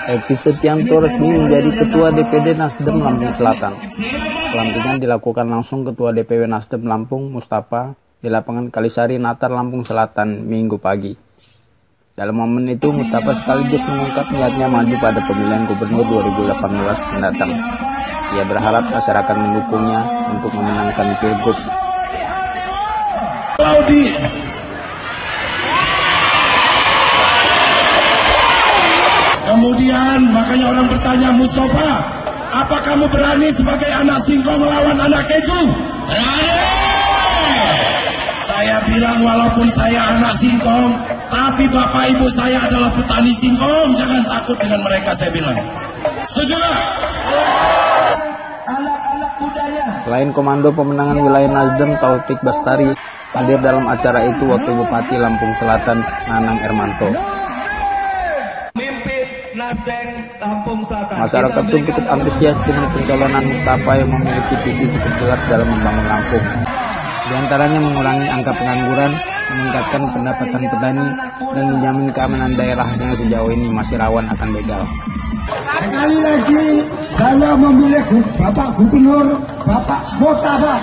Eki Setianto resmi menjadi Ketua DPD Nasdem Lampung Selatan. Pelantikan dilakukan langsung Ketua DPW Nasdem Lampung Mustafa di lapangan Kalisari Natar, Lampung Selatan, Minggu pagi. Dalam momen itu, Mustafa sekaligus mengungkap niatnya maju pada pemilihan gubernur 2018 mendatang. Ia berharap masyarakat mendukungnya untuk memenangkan Pilgub. Kemudian makanya orang bertanya, Mustafa, apa kamu berani sebagai anak singkong melawan anak keju? Berani! Saya bilang walaupun saya anak singkong, tapi bapak ibu saya adalah petani singkong. Jangan takut dengan mereka, saya bilang. Setuju nggak? Anak-anak mudanya. Selain Komando Pemenangan Wilayah Nasdem Taufik Bastari, hadir dalam acara itu Wakil Bupati Lampung Selatan Nanang Ermanto. Masyarakat pun cukup antusias dengan pencalonan Mustafa yang memiliki visi cukup jelas dalam membangun Lampung. Di antaranya mengurangi angka pengangguran, meningkatkan pendapatan petani, dan menjamin keamanan daerah yang sejauh ini masih rawan akan begal. Sekali lagi saya memilih Bapak Gubernur, Bapak Mustafa.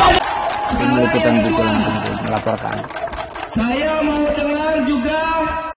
Tim Liputan Lampung melaporkan. Saya mau dengar juga